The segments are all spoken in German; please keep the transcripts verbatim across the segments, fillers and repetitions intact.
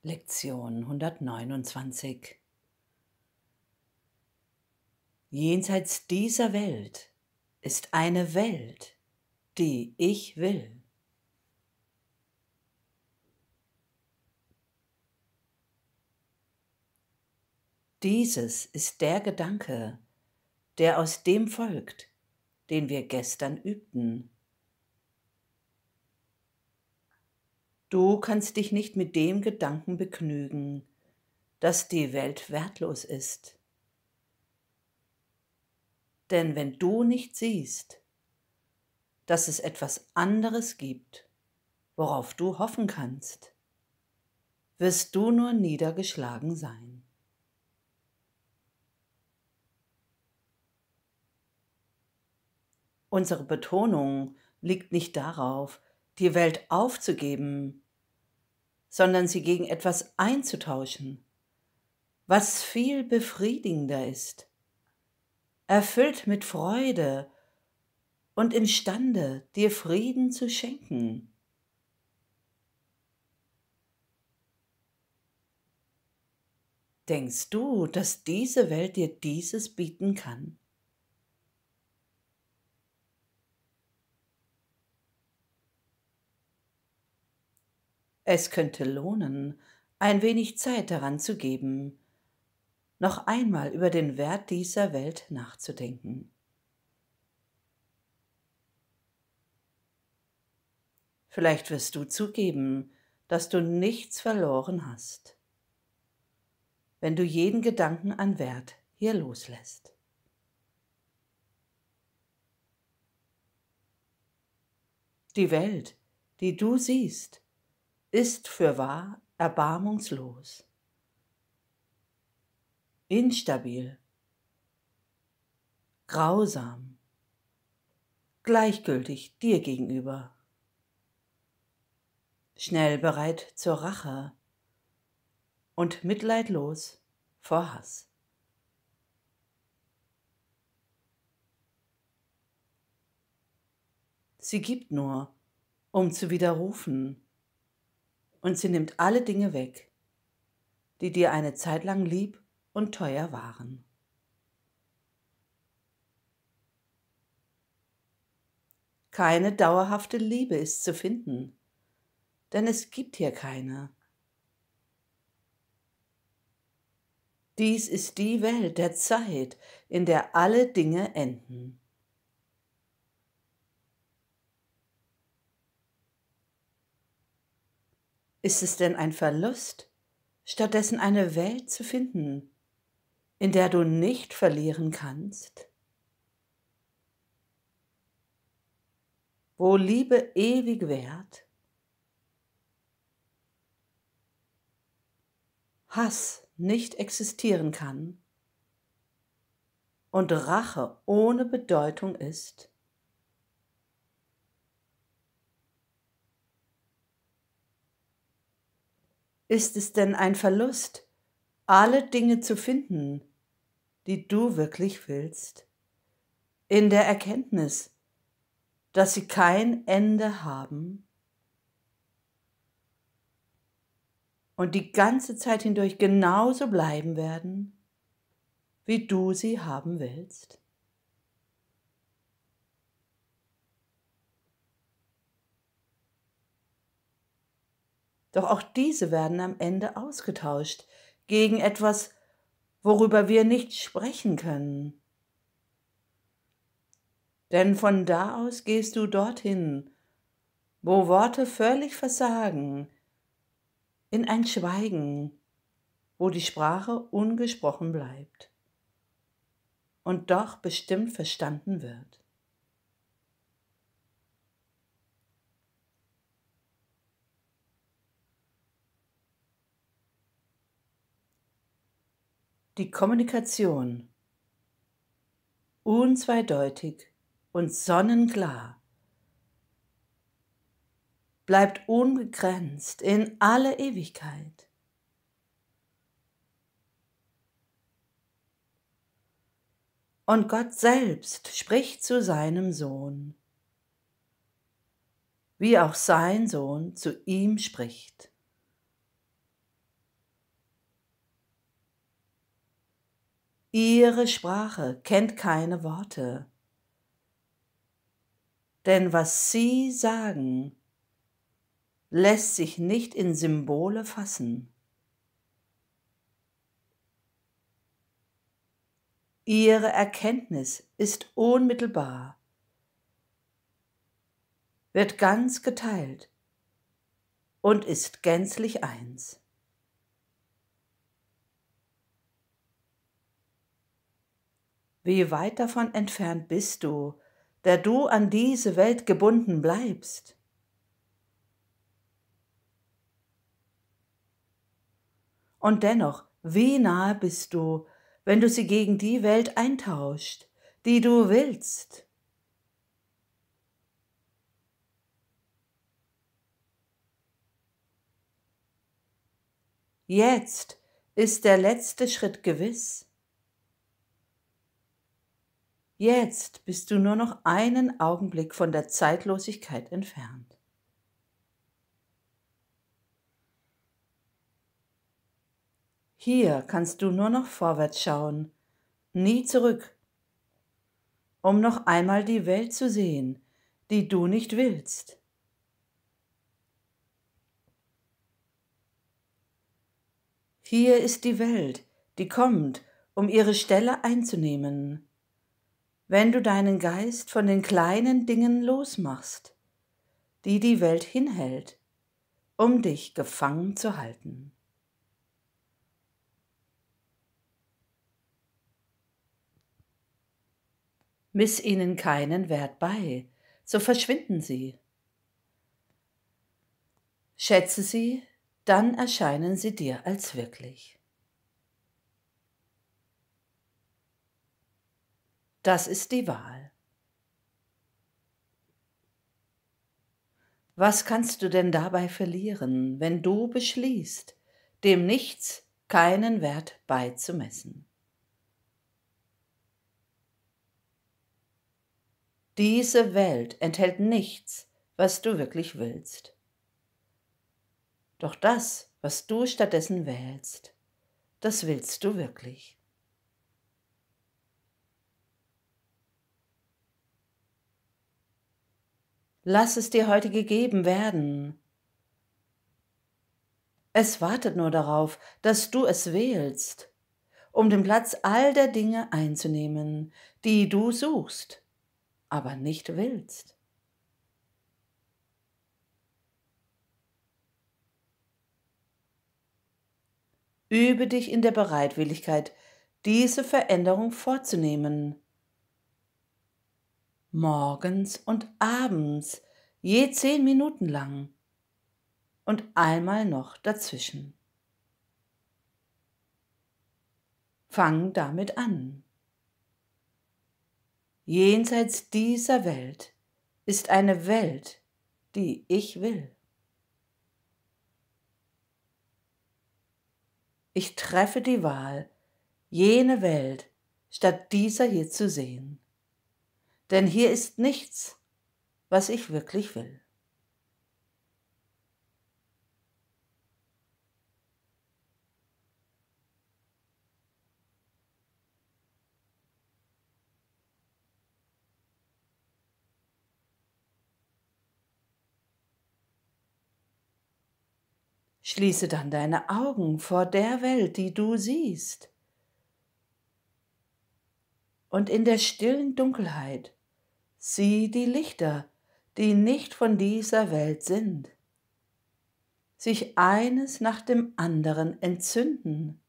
Lektion hundertneunundzwanzig. Jenseits dieser Welt ist eine Welt, die ich will. Dieses ist der Gedanke, der aus dem folgt, den wir gestern übten. Du kannst dich nicht mit dem Gedanken begnügen, dass die Welt wertlos ist. Denn wenn du nicht siehst, dass es etwas anderes gibt, worauf du hoffen kannst, wirst du nur niedergeschlagen sein. Unsere Betonung liegt nicht darauf, die Welt aufzugeben, sondern sie gegen etwas einzutauschen, was viel befriedigender ist, erfüllt mit Freude und imstande, dir Frieden zu schenken. Denkst du, dass diese Welt dir dieses bieten kann? Es könnte lohnen, ein wenig Zeit daran zu geben, noch einmal über den Wert dieser Welt nachzudenken. Vielleicht wirst du zugeben, dass du nichts verloren hast, wenn du jeden Gedanken an Wert hier loslässt. Die Welt, die du siehst, ist fürwahr erbarmungslos, instabil, grausam, gleichgültig dir gegenüber, schnell bereit zur Rache und mitleidlos vor Hass. Sie gibt nur, um zu widerrufen, und sie nimmt alle Dinge weg, die dir eine Zeit lang lieb und teuer waren. Keine dauerhafte Liebe ist zu finden, denn es gibt hier keine. Dies ist die Welt der Zeit, in der alle Dinge enden. Ist es denn ein Verlust, stattdessen eine Welt zu finden, in der du nicht verlieren kannst? Wo Liebe ewig währt, Hass nicht existieren kann und Rache ohne Bedeutung ist? Ist es denn ein Verlust, alle Dinge zu finden, die du wirklich willst, in der Erkenntnis, dass sie kein Ende haben und die ganze Zeit hindurch genauso bleiben werden, wie du sie haben willst? Doch auch diese werden am Ende ausgetauscht gegen etwas, worüber wir nicht sprechen können. Denn von da aus gehst du dorthin, wo Worte völlig versagen, in ein Schweigen, wo die Sprache ungesprochen bleibt und doch bestimmt verstanden wird. Die Kommunikation, unzweideutig und sonnenklar, bleibt unbegrenzt in alle Ewigkeit. Und Gott selbst spricht zu seinem Sohn, wie auch sein Sohn zu ihm spricht. Ihre Sprache kennt keine Worte, denn was Sie sagen, lässt sich nicht in Symbole fassen. Ihre Erkenntnis ist unmittelbar, wird ganz geteilt und ist gänzlich eins. Wie weit davon entfernt bist du, der du an diese Welt gebunden bleibst? Und dennoch, wie nahe bist du, wenn du sie gegen die Welt eintauscht, die du willst? Jetzt ist der letzte Schritt gewiss. Jetzt bist du nur noch einen Augenblick von der Zeitlosigkeit entfernt. Hier kannst du nur noch vorwärts schauen, nie zurück, um noch einmal die Welt zu sehen, die du nicht willst. Hier ist die Welt, die kommt, um ihre Stelle einzunehmen, wenn du deinen Geist von den kleinen Dingen losmachst, die die Welt hinhält, um dich gefangen zu halten. Miss ihnen keinen Wert bei, so verschwinden sie. Schätze sie, dann erscheinen sie dir als wirklich. Das ist die Wahl. Was kannst du denn dabei verlieren, wenn du beschließt, dem Nichts keinen Wert beizumessen? Diese Welt enthält nichts, was du wirklich willst. Doch das, was du stattdessen wählst, das willst du wirklich. Lass es dir heute gegeben werden. Es wartet nur darauf, dass du es wählst, um den Platz all der Dinge einzunehmen, die du suchst, aber nicht willst. Übe dich in der Bereitwilligkeit, diese Veränderung vorzunehmen. Morgens und abends, je zehn Minuten lang und einmal noch dazwischen. Fang damit an. Jenseits dieser Welt ist eine Welt, die ich will. Ich treffe die Wahl, jene Welt statt dieser hier zu sehen. Denn hier ist nichts, was ich wirklich will. Schließe dann deine Augen vor der Welt, die du siehst. Und in der stillen Dunkelheit sieh die Lichter, die nicht von dieser Welt sind, sich eines nach dem anderen entzünden,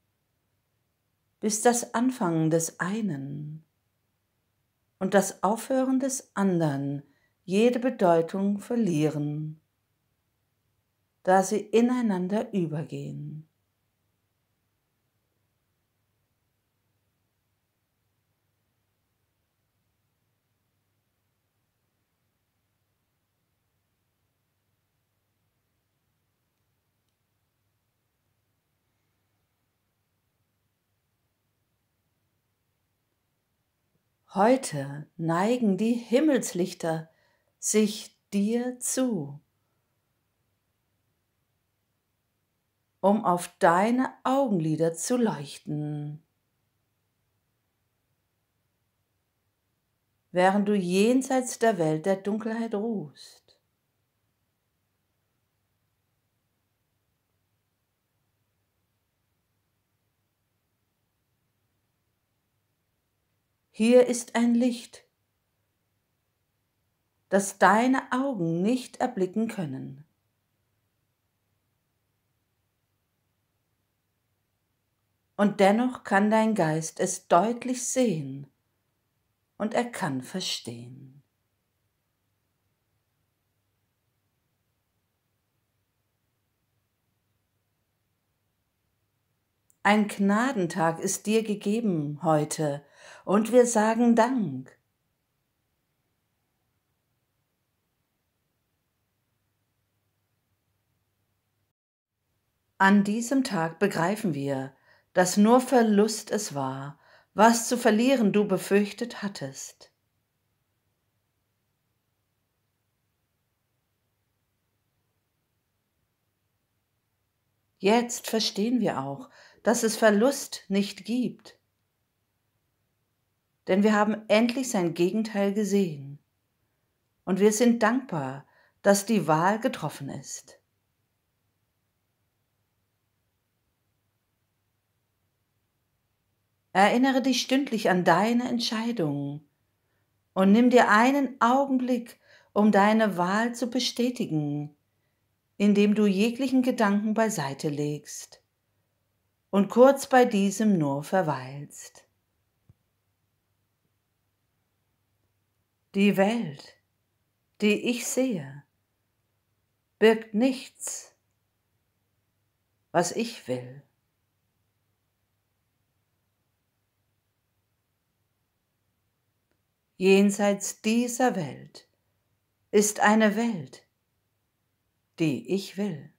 bis das Anfangen des einen und das Aufhören des anderen jede Bedeutung verlieren, da sie ineinander übergehen. Heute neigen die Himmelslichter sich dir zu, um auf deine Augenlider zu leuchten. während du jenseits der Welt der Dunkelheit ruhst. Hier ist ein Licht, das deine Augen nicht erblicken können. Und dennoch kann dein Geist es deutlich sehen und er kann verstehen. Ein Gnadentag ist dir gegeben heute und wir sagen Dank. An diesem Tag begreifen wir, dass nur Verlust es war, was zu verlieren du befürchtet hattest. Jetzt verstehen wir auch, dass es Verlust nicht gibt, denn wir haben endlich sein Gegenteil gesehen und wir sind dankbar, dass die Wahl getroffen ist. Erinnere dich stündlich an deine Entscheidungen und nimm dir einen Augenblick, um deine Wahl zu bestätigen, indem du jeglichen Gedanken beiseite legst und kurz bei diesem nur verweilst. Die Welt, die ich sehe, birgt nichts, was ich will. Jenseits dieser Welt ist eine Welt, die ich will.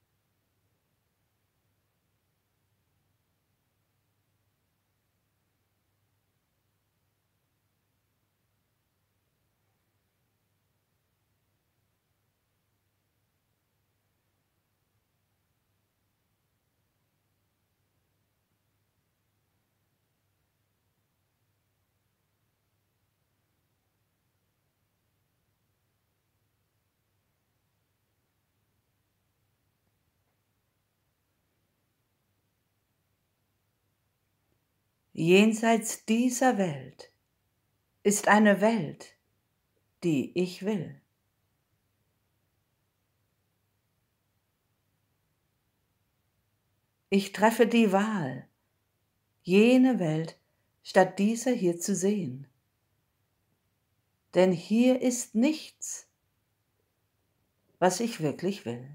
Jenseits dieser Welt ist eine Welt, die ich will. Ich treffe die Wahl, jene Welt statt dieser hier zu sehen. Denn hier ist nichts, was ich wirklich will.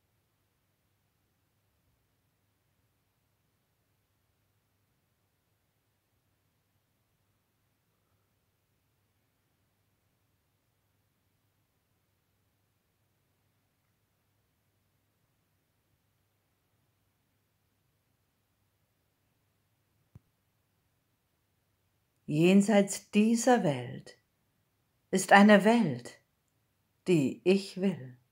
Jenseits dieser Welt ist eine Welt, die ich will.